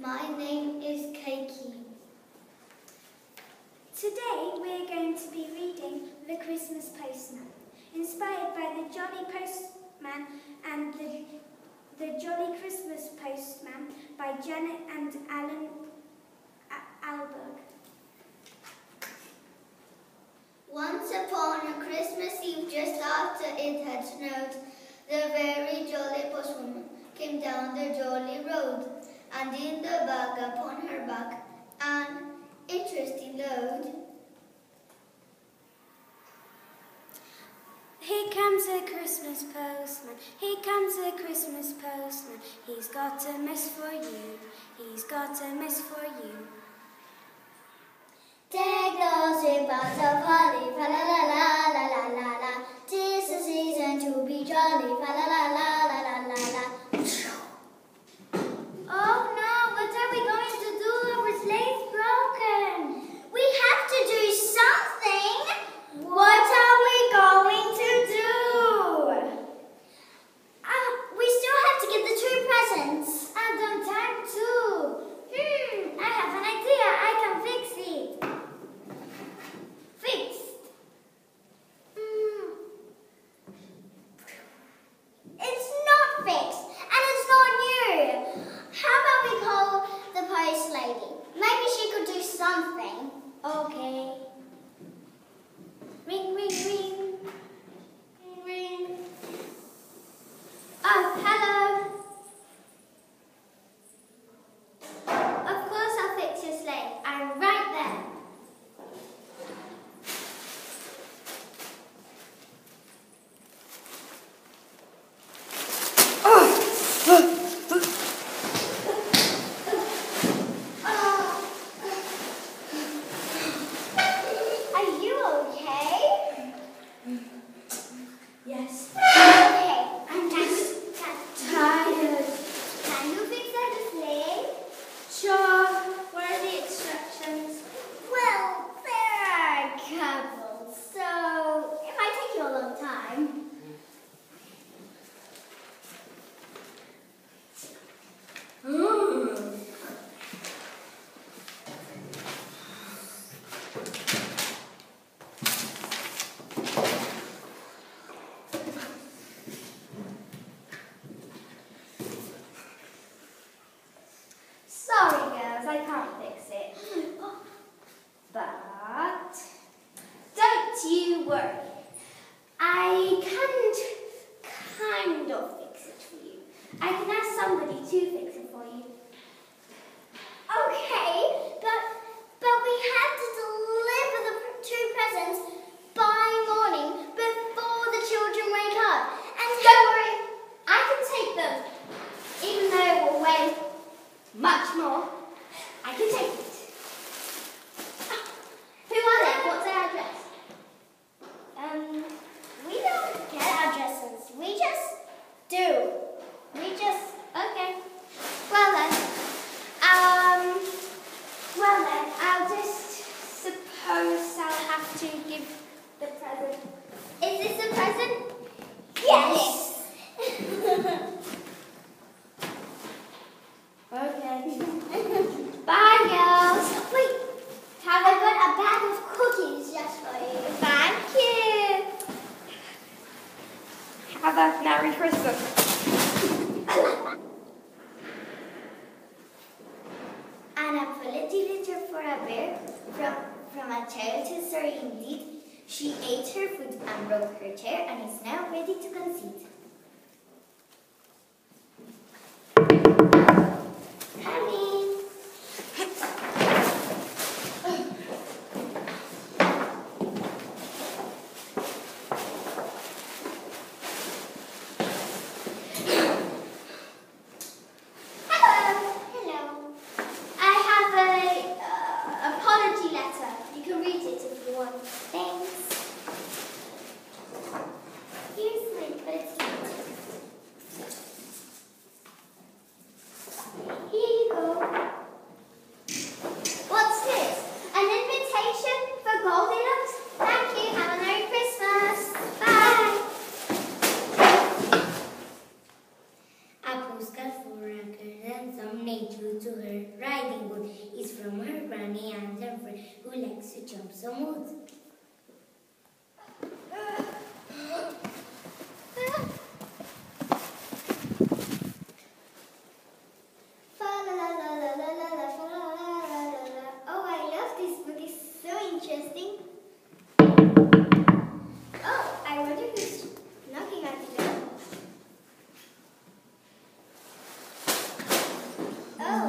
My name is Keiki. Today we're going to be reading The Christmas Postman, inspired by The Jolly Postman and The Jolly Christmas Postman by Janet and Alan Alberg. Once upon a Christmas Eve, just after it had snowed, the very jolly postwoman came down the jolly road, and in the bag upon her back an interesting load. Here comes a Christmas postman, here comes a Christmas postman. He's got a miss for you, he's got a miss for you. Take those 3 pounds of holly, fa la la la la la la la. 'Tis the season to be jolly, fa la la la la la la la. Oh no, what are we going to do? Our sleigh's broken. We have to do something. What are we going to do? We still have to get the 2 presents. And on time too. I have an idea. I can fix it. Fixed. It's not fixed, and it's not new. How about we call the post lady? Maybe she could do something. Okay. Ring, ring, ring. Ring, ring. Oh, hello. Of course I'll fix your sleigh. I'm right there. Are you okay? Yes. Okay. I'm just tired. Can you fix that sleigh? Sure. What are the instructions? Well, there are a couple, so it might take you a long time. Sorry, girls, I can't fix it. But don't you worry. I can kind of fix it for you. I can ask somebody to fix it for you. Okay, but we have to deliver the 2 presents by morning before the children wake up. And Don't worry, I can take them. Even though it will weigh much more, I can take it. Who are they? What's their address? We don't get addresses. We just do. Okay. Well then, I'll just suppose I'll have to give the present. Is this a present? Yes. Okay. Bye, girls. Wait, I got a bag of cookies just for you. Thank you. Have a Merry Christmas. And a pretty little for a bear, from a childhood story indeed. She ate her food and broke her chair and is now ready to concede. Come in. Hello. I have a apology letter. You can read it if you want. Thanks. Here's my first from her granny and lover who likes to jump smooth. Oh, I love this book. It's so interesting. Oh, I wonder who's knocking at the door. Oh.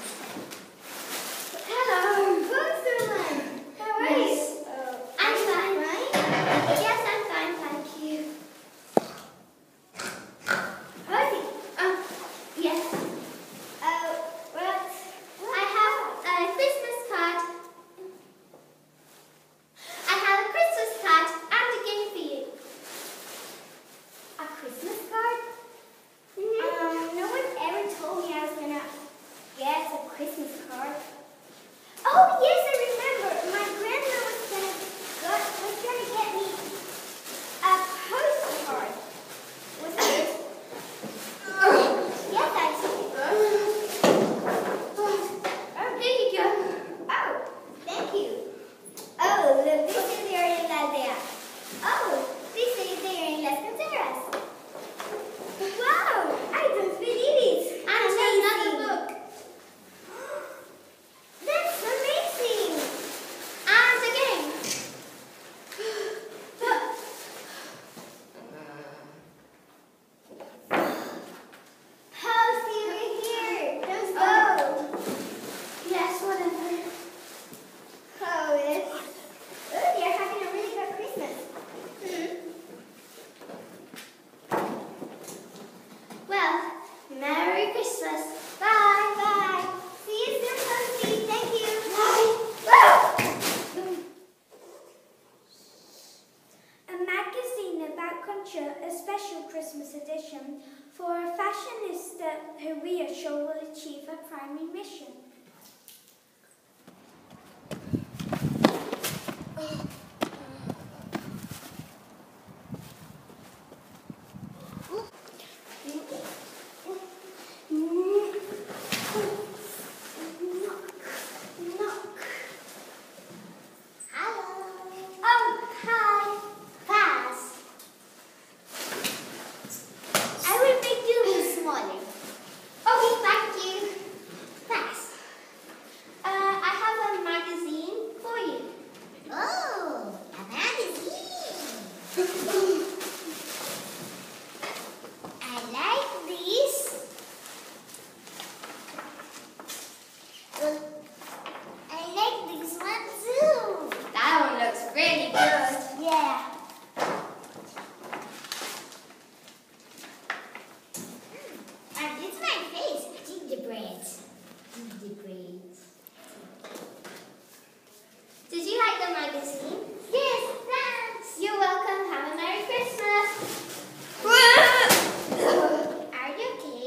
Hello. Postman. How are you? I'm fine. Right? Yes, I'm fine. Thank you. Rosie. Yes. Well, I have a Christmas card. I have a Christmas card and a gift for you. A Christmas card? No one ever told me I was gonna get a Christmas card. Oh yes, I remember. My grandma was gonna get me a postcard. Was it? Yes, I see. Oh, here you go. Oh, thank you. Oh, look, this is your in la aldea. Oh, this is there in Las Canteras. Wow, I don't believe it. And another book. That's amazing. And again. How see you here? Let's go. Yes, whatever. Oh, yes. Oh, you're having a really good Christmas. Well, Merry Christmas. Bye. Bye. See you soon, Toasty. Thank you. Bye. A magazine about culture, a special Christmas edition for a fashionista who we are sure will achieve her primary mission. Did you like the magazine? Yes, thanks. You're welcome. Have a Merry Christmas. Are you okay?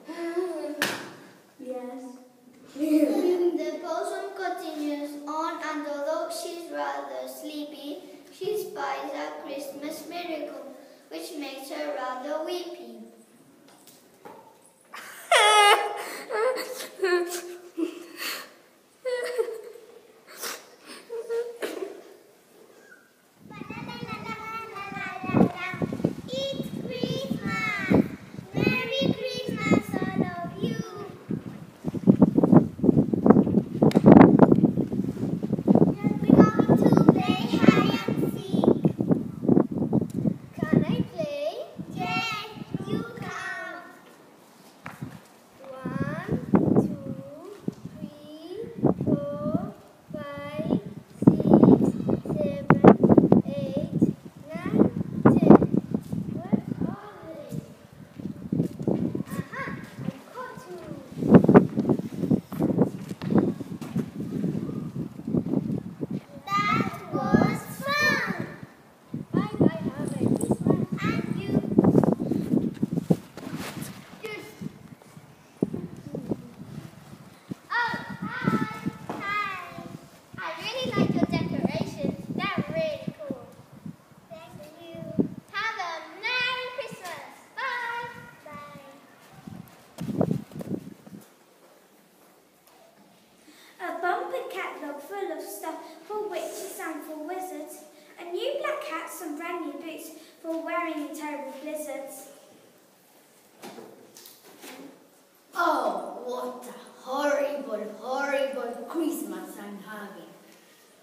Yes. The poem continues on, and although she's rather sleepy, she spies a Christmas miracle, which makes her rather weepy. You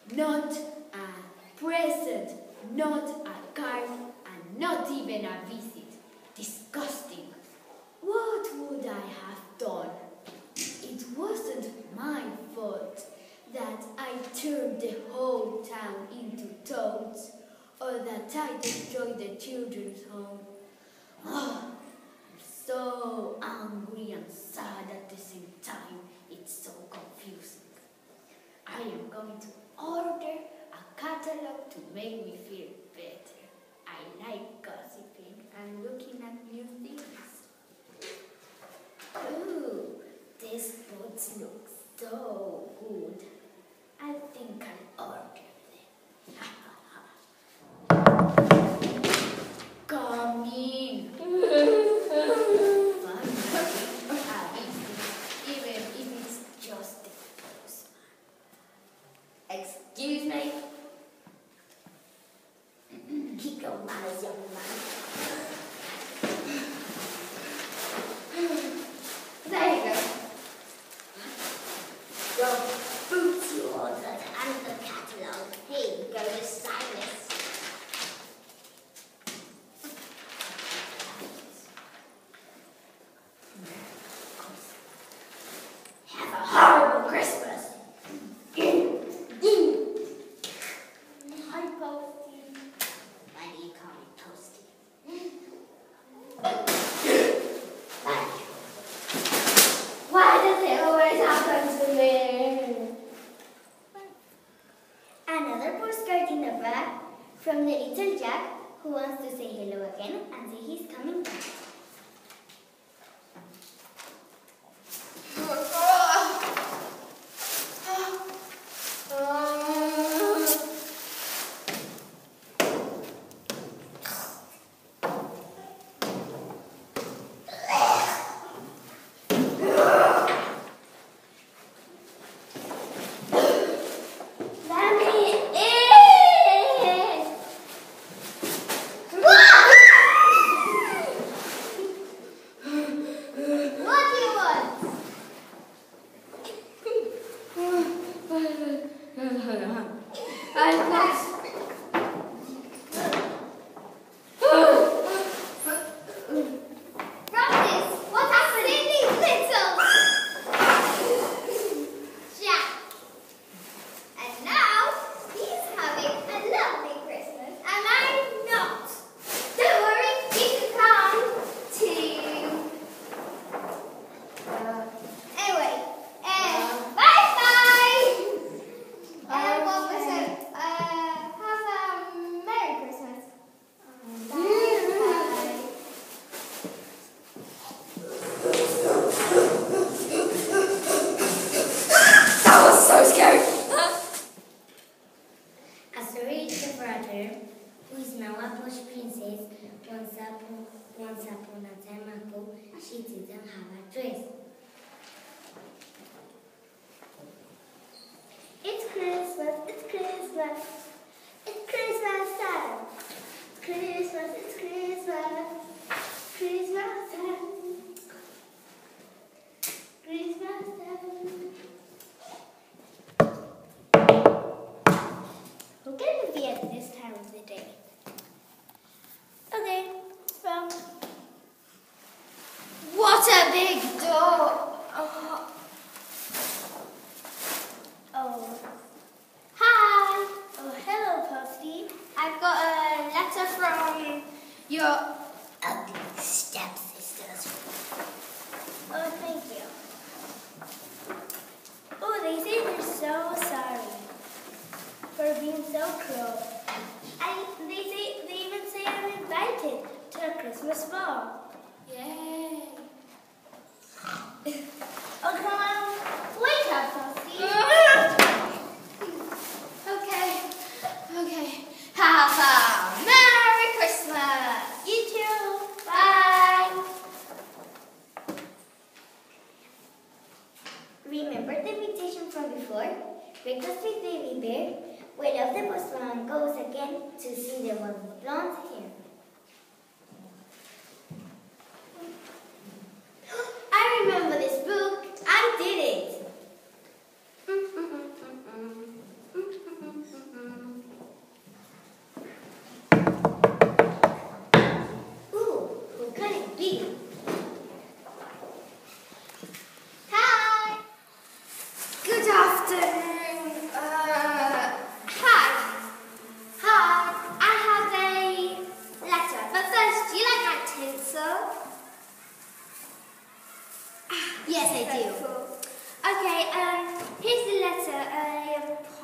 Not a present, not a card, and not even a visit. Disgusting. What would I have done? It wasn't my fault that I turned the whole town into toads, or that I destroyed the children's home. Oh, I'm so angry and sad at the same time. It's so confusing. I am going to order a catalog to make me feel better. I like gossiping and looking at new things. Ooh, these boots look so good. I think I'll order them. Come in. Even if it's just the postman. Excuse me. Keep your manners, young man. There you go. Your boots you ordered and the catalogue. Here you go, the stylist. Have a horrible Christmas. Hi, Posty. Why do you call me Posty? Why does it always happen to me? Another postcard in the bag from the little Jack, who wants to say hello again and say he's coming back. Once upon a time ago, she didn't have a dress. It's Christmas, it's Christmas, it's Christmas time. Christmas, it's Christmas, Christmas time. Christmas time. Who can it be at this time of the day? Okay, what a big door! Oh. Hi! Oh, hello, Posty. I've got a letter from your Ugly stepsisters. Oh, thank you. Oh, they say they're so sorry for being so cruel. And they even say I'm invited to a Christmas ball. Yay! Oh, come on. Wake up, Posty. Okay. Have a Merry Christmas. You too. Bye. Remember the invitation from before? Breakfast with Baby Bear, where Love the Postman goes again to see the one with blonde hair. I remember this book. I did it.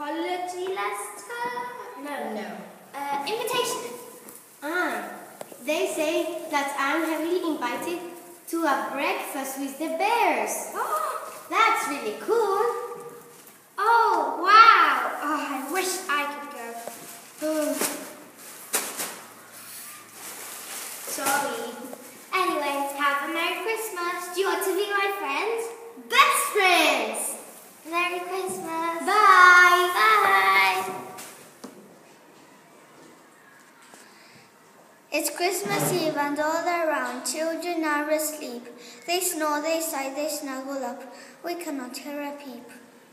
apology letter? No. Invitation. They say that I'm heavily invited to a breakfast with the bears. That's really cool. Oh, wow. Oh, I wish I could go. Sorry. Anyway, have a Merry Christmas. Do you want to be my friends? Best friends! Merry Christmas. Bye! Bye. It's Christmas Eve and all around children are asleep. They snore, they sigh, they snuggle up. We cannot hear a peep.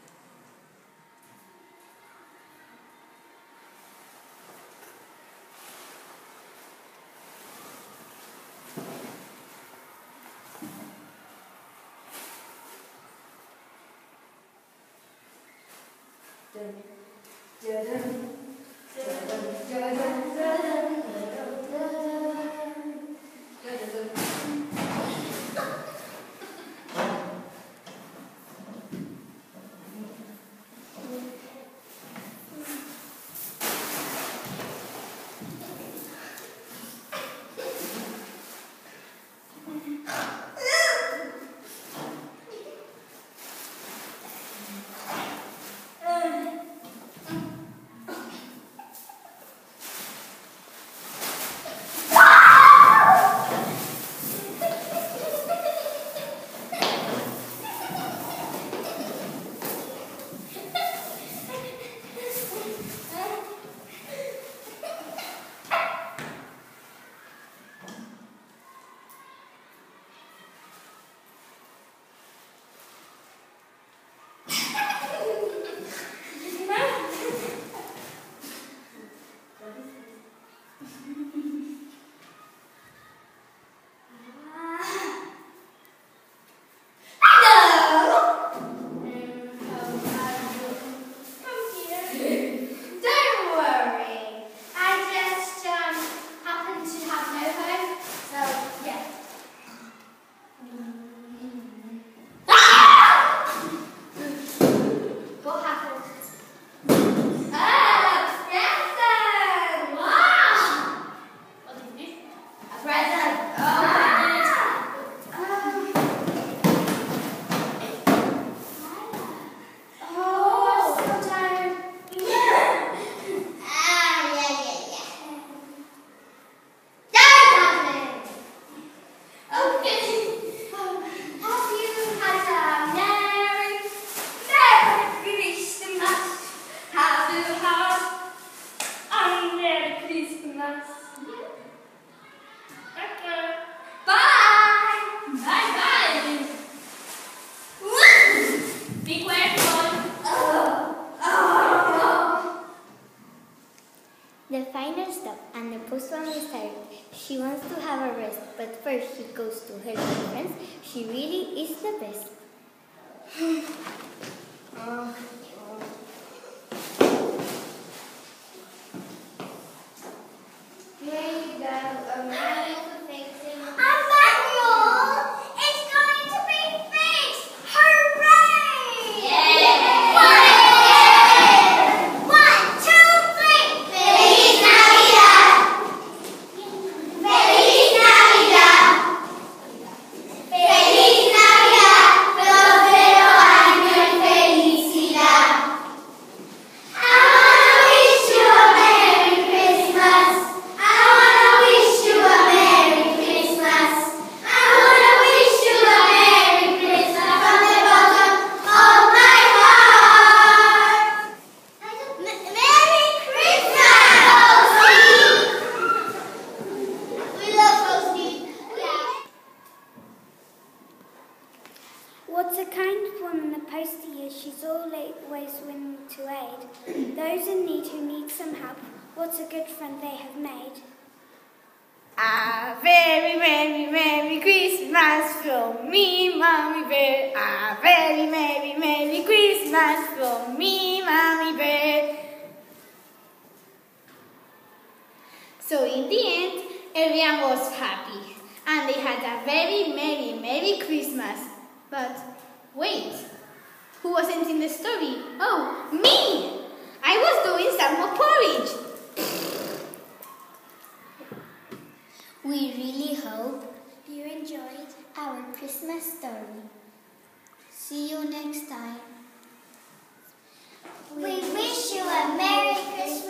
The final stop, and the postman is tired. She wants to have a rest, but first she goes to her friends. She really is the best. Here you go, a manual to fix it. A manual! It's going to be fixed! Hooray! Yay! Yay! 1, 2, 3! Feliz Navidad! Feliz Navidad! Feliz Navidad! Próspero año y felicidad! I wanna wish you a Merry Christmas! I wanna wish you a Merry Christmas! I wanna wish you a Merry Christmas from the bottom of my heart! Merry Christmas, Rosie! We love Rosie. What a kind woman the postie is. She's always willing to aid those in need who need some help. What a good friend they have made. A very, very, Merry Christmas from me, Mommy Bear. A very, Merry, Merry Christmas from me, Mommy Bear. So in the end, everyone was happy, and they had a very, Merry Christmas. But wait, who wasn't in the story? Oh, me! We really hope you enjoyed our Christmas story. See you next time. We wish you a Merry Christmas.